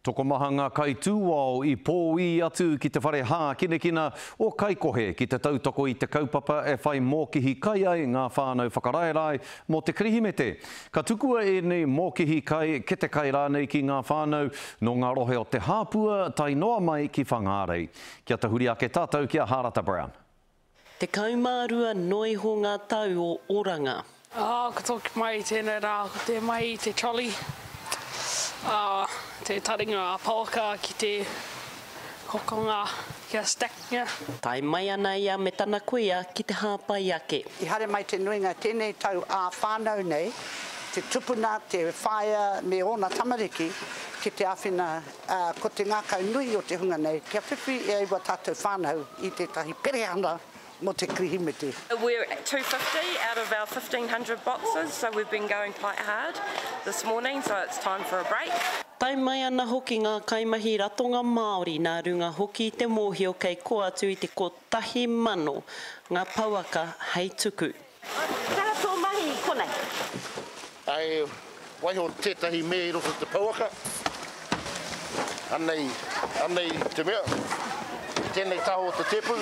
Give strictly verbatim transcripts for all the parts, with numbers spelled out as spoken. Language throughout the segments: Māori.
Tokomaha ngā kai tūao i pōi atu ki te whare hā kinekina o Kaikohe ki te tautoko i te kaupapa e whai mōkihi kai ai ngā whānau whakaraerai mō te krihimete. Ka tukua e nei mōkihi kai ke te kai rānei ki ngā whānau no ngā rohe o Te Hāpua tai noa mai ki Whangārei. Kia te huri ake tātou kia Harata Brown. Te kaumārua noi ho ngā tau o oranga. Oh, ka toki mai tēnei rā, ko te mai te trolley. Uh, te taringa pōka ki te kokonga kia stacknya. Tai mai ana ia me tana kuia ki te hāpai ake. I hare mai te nuinga tēnei tau a whānau nei, te tupuna, te whaia me ona tamariki ki te awhina uh, ko te ngākau nui o te hunga nei. Kia whiwhi e iwa tātou whānau i te tahi pereana mo te krihimete. We're at two fifty out of our fifteen hundred boxes, so we've been going quite hard this morning, so it's time for a break. Tai mai ana hoki ngā kaimahi ratonga Māori nā runga hoki i te mōhio kei ko atu i te kotahi mano ngā pauaka hei tuku. Kara tō mahi konei? Ai, waiho tētahi me i roto te pauaka. Anei, anei te mea, tēnei taho o te tepu.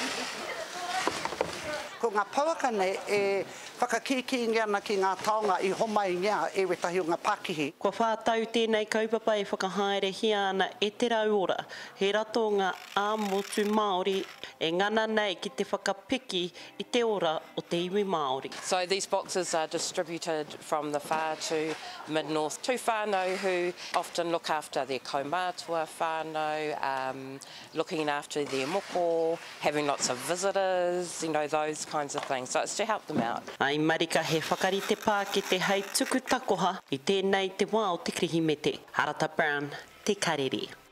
Ko ngā pauaka nei e whakakiki ana ki ngā taonga i homai ngā e wetahi o ngā Pākihi. Kua whātau tēnei kaupapa e whakahaere ana e te rauora. He rato ngā āmotu Māori e ngana nei ki te whakapiki i te ora o te iwi Māori. So these boxes are distributed from the far to mid-north to whānau who often look after their kaumātua whānau, um, looking after their moko, having lots of visitors, you know, those kinds of things. So it's to help them out. Ai marika he whakarite pā ki te hei tuku takoha i tēnei te wā o te krihimete. Harata Brown, te karere.